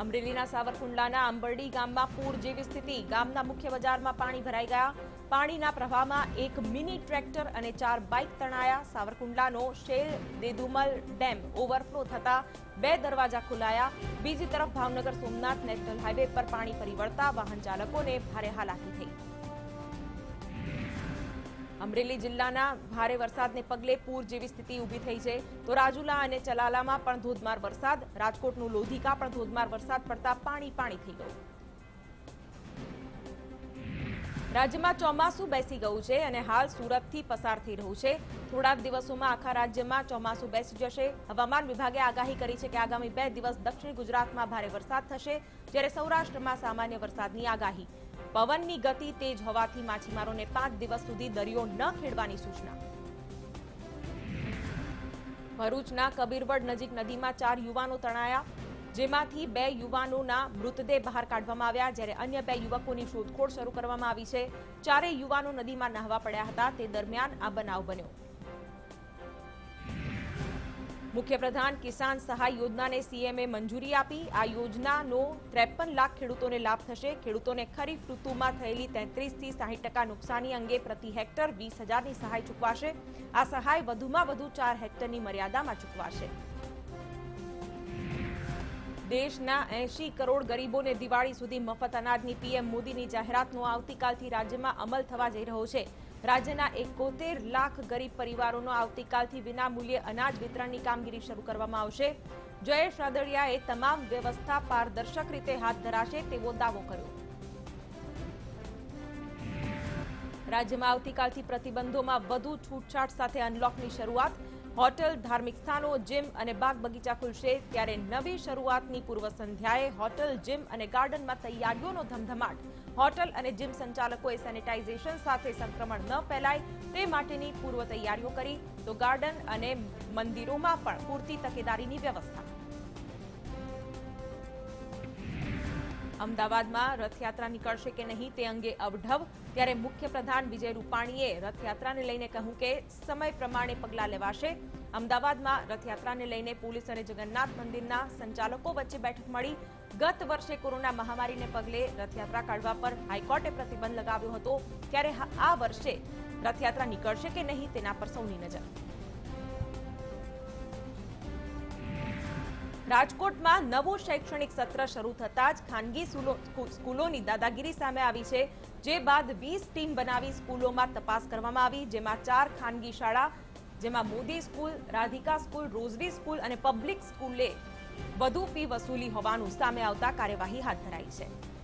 અમરેલીના સાવરકુંડલાના આંબરડી ગામમાં પૂર જેવી સ્થિતિ। ગામના મુખ્ય બજારમાં પાણી ભરાઈ ગયા। પાણીના પ્રવાહમાં એક મિની ટ્રેક્ટર અને 4 બાઇક તણાયા। સાવરકુંડલાનો શેલ દેદુમલ ડેમ ઓવરફ્લો થતા 2 દરવાજા ખોલાયા। બીજી તરફ ભાવનગર સોમનાથ નેશનલ હાઈવે પર પાણી ફરી વળતા વાહન ચાલકોને ભારે હાલાકી થઈ। અમરેલી જિલ્લાના ભારે વરસાદને પગલે પૂર જેવી સ્થિતિ ઊભી થઈ છે તો રાજુલા અને ચલાલામાં પણ ધોધમાર વરસાદ। રાજકોટનું લોધિકા પણ ધોધમાર વરસાદ પડતા પાણી થઈ ગયું। રાજ્યમાં ચોમાસું બેસી ગયું છે અને હાલ સુરતથી પસાર થઈ રહ્યું છે। થોડા દિવસોમાં આખા રાજ્યમાં ચોમાસું બેસી જશે। હવામાન વિભાગે આગાહી કરી છે કે આગામી 2 દિવસ દક્ષિણ ગુજરાતમાં ભારે વરસાદ થશે, જ્યારે સૌરાષ્ટ્રમાં સામાન્ય વરસાદની આગાહી। પવનની ગતિ તેજ હોવાથી માછીમારોને 5 દિવસ સુધી દરિયો ન ખેડવાની સૂચના। ભરૂચના કબીરવડ નજીક નદીમાં 4 યુવાનો તણાયા, જેમાંથી 2 યુવાનોના મૃતદેહ બહાર કાઢવામાં આવ્યા, જ્યારે અન્ય 2 યુવકોની શોધખોળ શરૂ કરવામાં આવી છે। 4 યુવાનો નદીમાં નહાવા પડ્યા હતા, તે દરમિયાન આ બનાવ બન્યો। મુખ્યપ્રધાન કિસાન સહાય યોજનાને સીએમએ મંજૂરી આપી। આ યોજનાનો 53 લાખ ખેડૂતોને લાભ થશે। ખેડૂતોને ખરીફ ઋતુમાં થયેલી 33 થી 60% નુકસાની અંગે પ્રતિ હેક્ટર 20,000ની સહાય ચૂકવાશે। આ સહાય વધુમાં વધુ 4 હેક્ટરની મર્યાદામાં ચૂકવાશે। દેશના 80 કરોડ ગરીબોને દિવાળી સુધી મફત અનાજની પીએમ મોદીની જાહેરાતનો આવતીકાલથી રાજ્યમાં અમલ થવા જઈ રહ્યો છે। રાજ્યના 71 લાખ ગરીબ પરિવારોનો આવતીકાલથી વિનામૂલ્યે અનાજ વિતરણની કામગીરી શરૂ કરવામાં આવશે। જયેશ રાદડિયાએ તમામ વ્યવસ્થા પારદર્શક રીતે હાથ ધરાશે તેવો દાવો કર્યો। રાજ્યમાં આવતીકાલથી પ્રતિબંધોમાં વધુ છૂટછાટ સાથે અનલોકની શરૂઆત। હોટલ, ધાર્મિક સ્થાનો, જીમ અને બાગ બગીચા ખુલશે, ત્યારે નવી શરૂઆતની પૂર્વ સંધ્યાએ હોટલ, જીમ અને ગાર્ડનમાં તૈયારીઓનો ધમધમાટ। હોટલ અને જીમ સંચાલકોએ સેનિટાઇઝેશન સાથે સંક્રમણ ન ફેલાય તે માટેની પૂર્વ તૈયારીઓ કરી, તો ગાર્ડન અને મંદિરોમાં પણ પૂરતી તકેદારીની વ્યવસ્થા। અમદાવાદમાં રથયાત્રા નીકળશે કે નહીં તે અંગે અવઢવ, ત્યારે મુખ્યપ્રધાન વિજય રૂપાણીએ રથયાત્રાને લઈને કહ્યું કે સમય પ્રમાણે પગલાં લેવાશે। અમદાવાદમાં રથયાત્રાને લઈને પોલીસ અને જગન્નાથ મંદિરના સંચાલકો વચ્ચે બેઠક મળી। ગત વર્ષે કોરોના મહામારીને પગલે રથયાત્રા કાઢવા પર હાઈકોર્ટે પ્રતિબંધ લગાવ્યો હતો, ત્યારે આ વર્ષે રથયાત્રા નીકળશે કે નહીં તેના પર સૌની નજર। રાજકોટમાં નવું શૈક્ષણિક સત્ર શરૂ થતાં જ ખાનગી સ્કૂલોની દાદાગીરી સામે આવી છે, જે બાદ 20 ટીમ બનાવી સ્કૂલોમાં તપાસ કરવામાં આવી, જેમાં 4 ખાનગી શાળા, જેમાં Modi school, Radhika school, rosary school અને પબ્લિક સ્કૂલે વધુ ફી વસૂલી હોવાનું સામે આવતા કાર્યવાહી હાથ ધરાઈ છે।